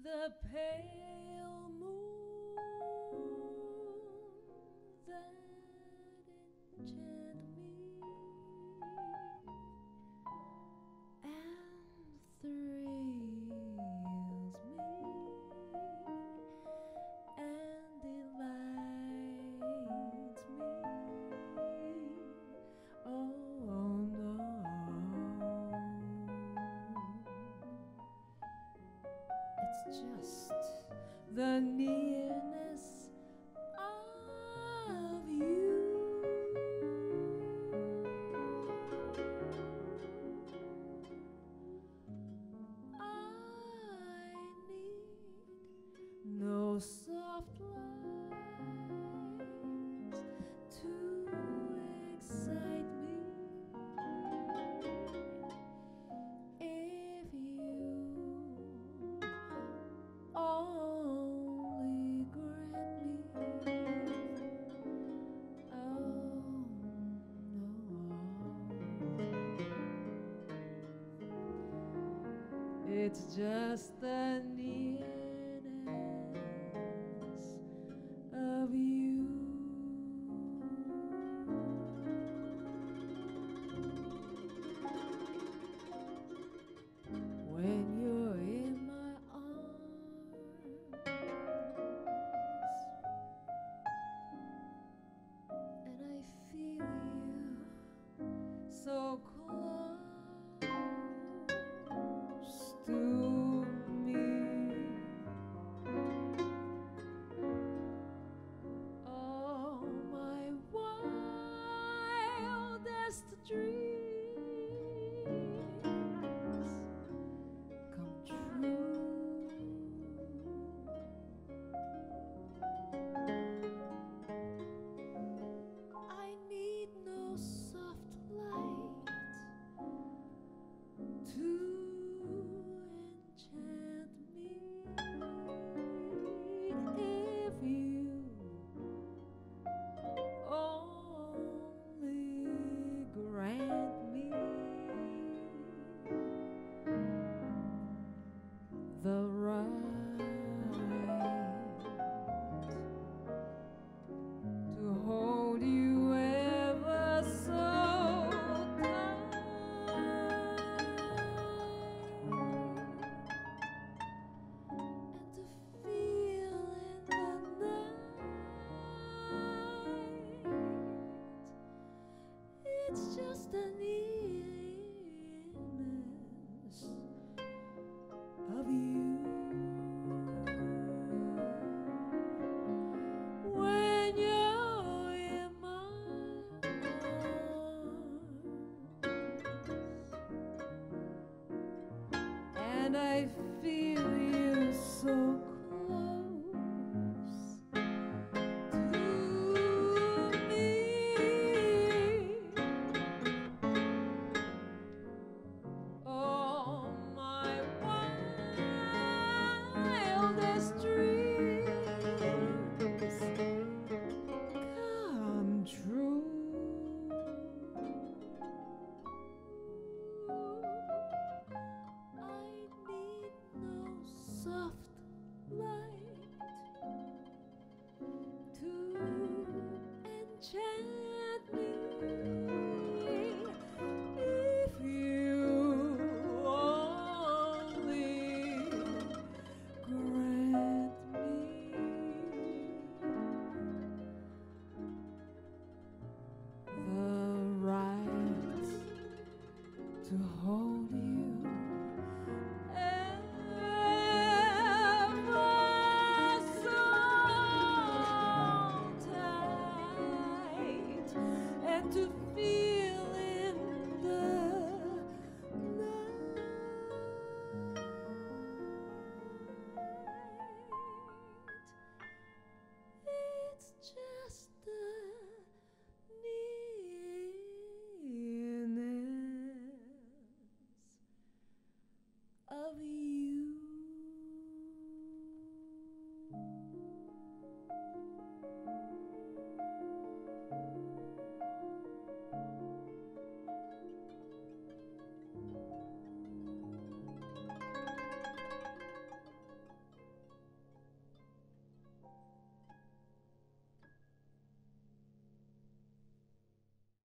the pale moon that enchant me and thrills me and delights me. Oh no, it's just the nearness of you. I need no soft lights to excite me. If you only grant me, oh no, it's just the nearness of you. When you're in my arms and I feel you so close to me, oh, my wildest dreams come true. I need no soft light to enchant me. If you only grant me the right to hold you ever so tight and to feel in the night. It's just the nearness of you. When you're in my arms and I feel you so close to me, oh, my wildest dreams come true. I need no soft light to enchant me. If you only grant me the right to hold you ever so tight and to feel in the night. It's just the nearness of you.